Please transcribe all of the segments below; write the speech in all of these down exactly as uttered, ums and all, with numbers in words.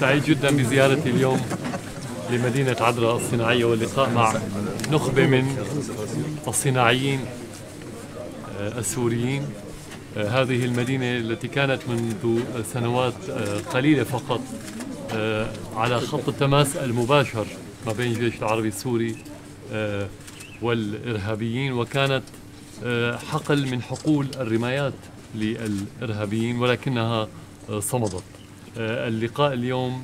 سعيد جدا بزيارتي اليوم لمدينة عدرا الصناعية واللقاء مع نخبة من الصناعيين السوريين. هذه المدينة التي كانت منذ سنوات قليلة فقط على خط التماس المباشر ما بين الجيش العربي السوري والإرهابيين، وكانت حقل من حقول الرمايات للإرهابيين ولكنها صمدت. اللقاء اليوم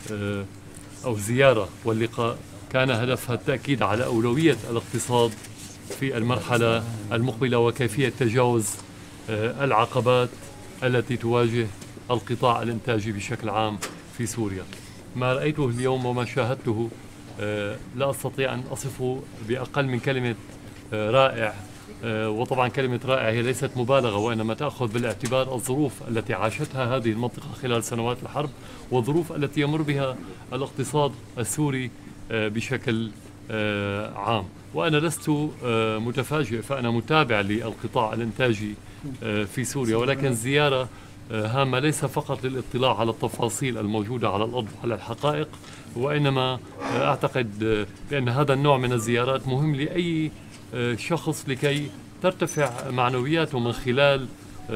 أو زيارة واللقاء كان هدفها التأكيد على أولوية الاقتصاد في المرحلة المقبلة وكيفية تجاوز العقبات التي تواجه القطاع الإنتاجي بشكل عام في سوريا. ما رأيته اليوم وما شاهدته لا أستطيع أن أصفه بأقل من كلمة رائع. وطبعا كلمة رائع هي ليست مبالغة، وإنما تأخذ بالاعتبار الظروف التي عاشتها هذه المنطقة خلال سنوات الحرب والظروف التي يمر بها الاقتصاد السوري بشكل عام. وأنا لست متفاجئ، فأنا متابع للقطاع الإنتاجي في سوريا، ولكن الزيارة هامة ليس فقط للاطلاع على التفاصيل الموجودة على الأرض على الحقائق، وإنما أعتقد بأن هذا النوع من الزيارات مهم لأي شخص لكي ترتفع معنوياته من خلال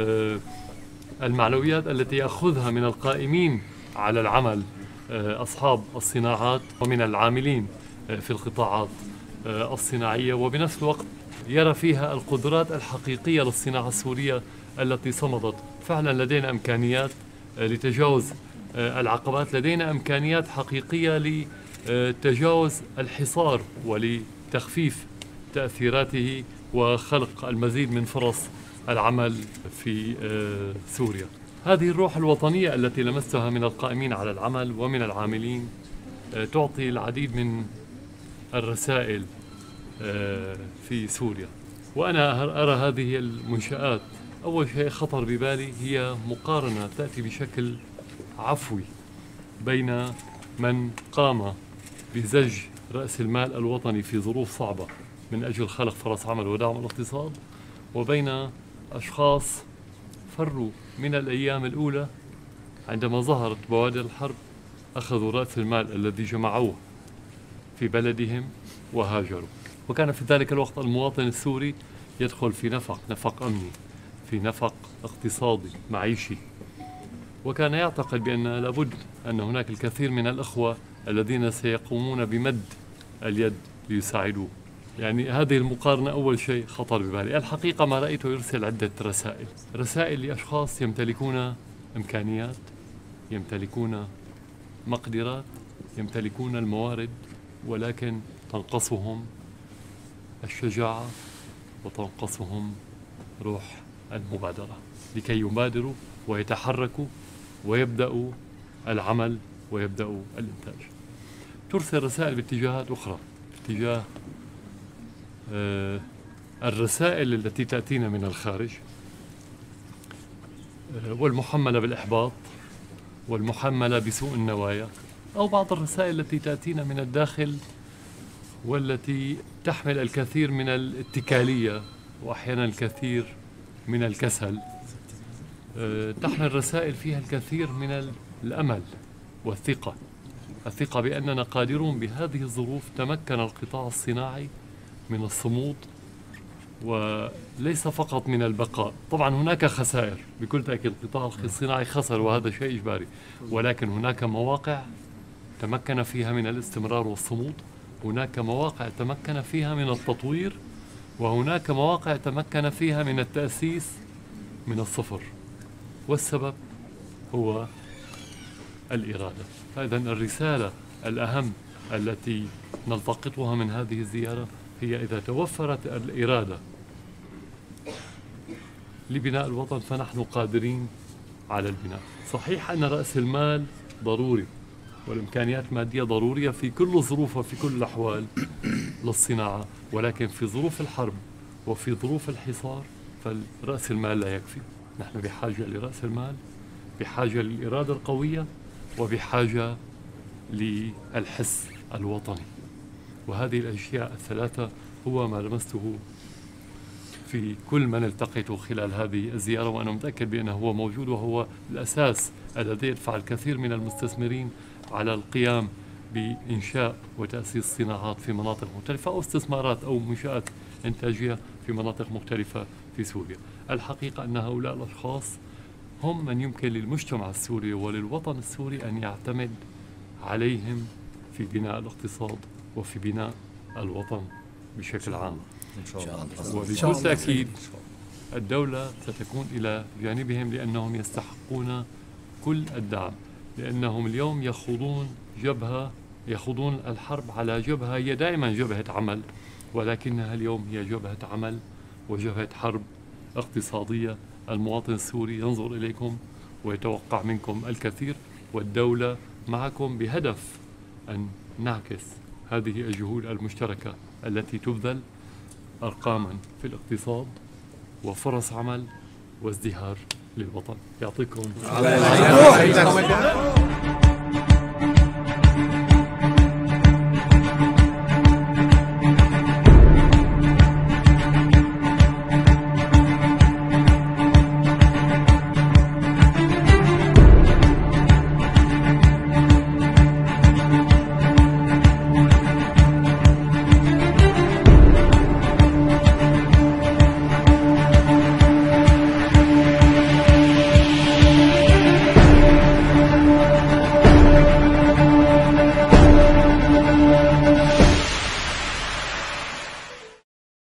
المعنويات التي يأخذها من القائمين على العمل أصحاب الصناعات ومن العاملين في القطاعات الصناعية، وبنفس الوقت يرى فيها القدرات الحقيقية للصناعة السورية التي صمدت. فعلا لدينا إمكانيات لتجاوز العقبات، لدينا إمكانيات حقيقية لتجاوز الحصار ولتخفيف تأثيراته وخلق المزيد من فرص العمل في سوريا. هذه الروح الوطنية التي لمستها من القائمين على العمل ومن العاملين تعطي العديد من الرسائل في سوريا. وأنا أرى هذه المنشآت أول شيء خطر ببالي هي مقارنة تأتي بشكل عفوي بين من قام بزج رأس المال الوطني في ظروف صعبة من أجل خلق فرص عمل ودعم الاقتصاد، وبين أشخاص فروا من الأيام الأولى عندما ظهرت بوادر الحرب، أخذوا رأس المال الذي جمعوه في بلدهم وهاجروا. وكان في ذلك الوقت المواطن السوري يدخل في نفق نفق أمني، في نفق اقتصادي معيشي، وكان يعتقد بأن لابد أن هناك الكثير من الأخوة الذين سيقومون بمد اليد ليساعدوه. يعني هذه المقارنة أول شيء خطر ببالي. الحقيقة ما رأيته يرسل عدة رسائل رسائل لأشخاص يمتلكون إمكانيات، يمتلكون مقدرات، يمتلكون الموارد، ولكن تنقصهم الشجاعة وتنقصهم روح المبادرة لكي يبادروا ويتحركوا ويبدأوا العمل ويبدأوا الإنتاج. ترسل رسائل باتجاهات أخرى، باتجاه آه الرسائل التي تأتينا من الخارج آه والمحملة بالإحباط والمحملة بسوء النوايا، أو بعض الرسائل التي تأتينا من الداخل والتي تحمل الكثير من الاتكالية وأحيانا الكثير من الكسل. أه تحمل رسائل فيها الكثير من الأمل والثقة، الثقة بأننا قادرون. بهذه الظروف تمكن القطاع الصناعي من الصمود وليس فقط من البقاء. طبعا هناك خسائر بكل تأكيد، القطاع الصناعي خسر وهذا شيء إجباري، ولكن هناك مواقع تمكن فيها من الاستمرار والصمود، هناك مواقع تمكن فيها من التطوير، وهناك مواقع تمكن فيها من التأسيس من الصفر، والسبب هو الإرادة. فإذا الرسالة الأهم التي نلتقطها من هذه الزيارة هي إذا توفرت الإرادة لبناء الوطن فنحن قادرين على البناء. صحيح أن رأس المال ضروري والإمكانيات المادية ضرورية في كل الظروف وفي كل الأحوال للصناعة، ولكن في ظروف الحرب وفي ظروف الحصار فالرأس المال لا يكفي. نحن بحاجة لرأس المال، بحاجة للإرادة القوية، وبحاجة للحس الوطني. وهذه الأشياء الثلاثة هو ما لمسته في كل من التقيته خلال هذه الزيارة، وأنا متأكد بأنه هو موجود وهو الأساس الذي يدفع الكثير من المستثمرين على القيام بإنشاء وتأسيس صناعات في مناطق مختلفة أو استثمارات أو منشآت إنتاجية في مناطق مختلفة في سوريا. الحقيقة أن هؤلاء الأشخاص هم من يمكن للمجتمع السوري وللوطن السوري أن يعتمد عليهم في بناء الاقتصاد وفي بناء الوطن بشكل عام إن شاء الله. وبكل تأكيد الدولة ستكون إلى جانبهم لأنهم يستحقون كل الدعم، لأنهم اليوم يخوضون جبهة يخوضون الحرب على جبهة هي دائما جبهة عمل، ولكنها اليوم هي جبهة عمل وجبهة حرب اقتصادية. المواطن السوري ينظر إليكم ويتوقع منكم الكثير، والدولة معكم بهدف أن نعكس هذه الجهود المشتركة التي تبذل أرقاما في الاقتصاد وفرص عمل وازدهار للوطن. يعطيكم